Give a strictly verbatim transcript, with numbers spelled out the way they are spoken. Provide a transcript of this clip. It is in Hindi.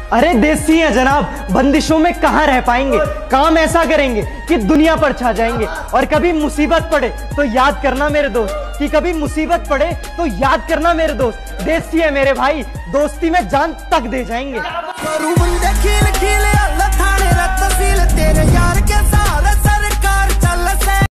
अरे देसी है जनाब, बंदिशों में कहाँ रह पाएंगे। काम ऐसा करेंगे कि दुनिया पर छा जाएंगे। और कभी मुसीबत पड़े तो याद करना मेरे दोस्त, कि कभी मुसीबत पड़े तो याद करना मेरे दोस्त। देसी है मेरे भाई, दोस्ती में जान तक दे जाएंगे।